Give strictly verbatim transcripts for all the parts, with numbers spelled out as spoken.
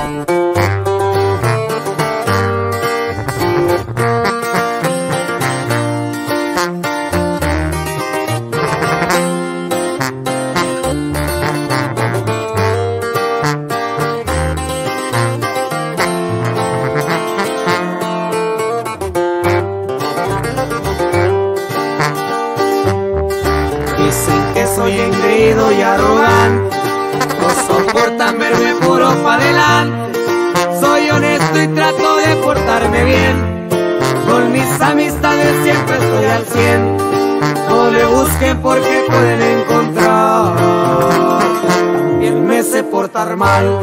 Dicen que soy engreído y arrogante, no soportan verme puro pa' adelante. Soy honesto y trato de portarme bien, con mis amistades siempre estoy al cien. No le busquen porque pueden encontrar quien me sé portar mal.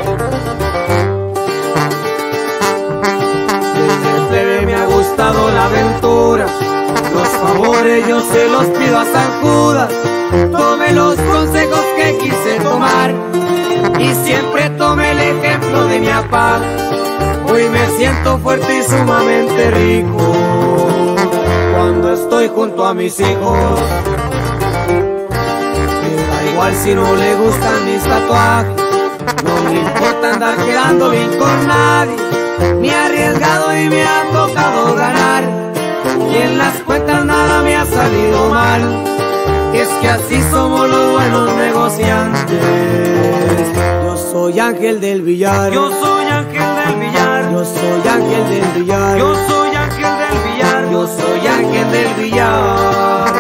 Desde plebe me ha gustado la aventura, los favores yo se los pido a San Judas. Tome los consejos que quise tomar y siempre tome el ejemplo de mi papá. Hoy me siento fuerte y sumamente rico cuando estoy junto a mis hijos. Me da igual si no le gustan mis tatuajes, no me importa andar quedando bien con nadie. Me he arriesgado y me ha tocado ganar, y en las cuentas nada me ha salido mal. Es que así somos los buenos negociantes. Yo soy Ángel del Villar, Yo soy Ángel del Villar, yo soy Ángel del Villar, yo soy Ángel del Villar, yo soy Ángel del Villar.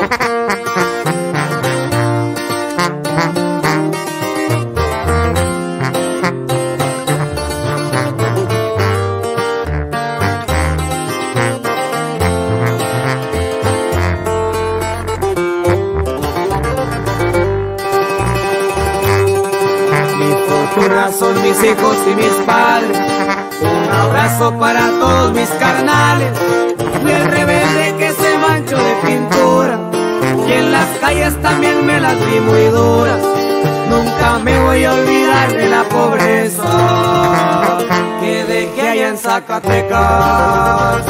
Son mis hijos y mis padres, un abrazo para todos mis carnales. Fui el rebelde que se manchó de pintura, y en las calles también me las vi muy duras. Nunca me voy a olvidar de la pobreza que dejé allá en Zacatecas.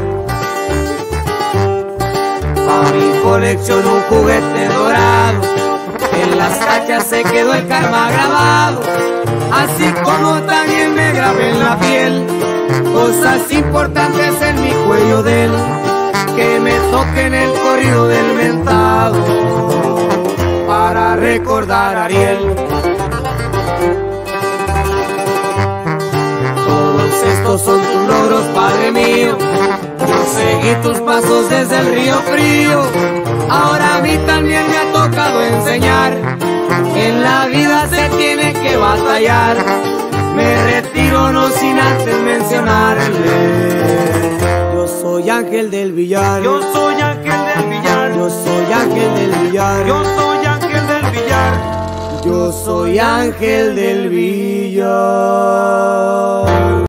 Pa' mi colección un juguete dorado, en las cachas se quedó el karma grabado, así como también me grabé en la piel cosas importantes en mi cuello de él, que me toquen el corrido del mentado para recordar a Ariel. Todos estos son tus logros, Padre mío, yo seguí tus pasos desde el río frío. Ahora a mí también me ha tocado enseñar que en la vida se tiene que batallar. Me retiro no sin antes mencionarle, yo soy Ángel del Villar, yo soy Ángel del Villar, yo soy Ángel del Villar, yo soy Ángel del Villar, yo soy Ángel del Villar.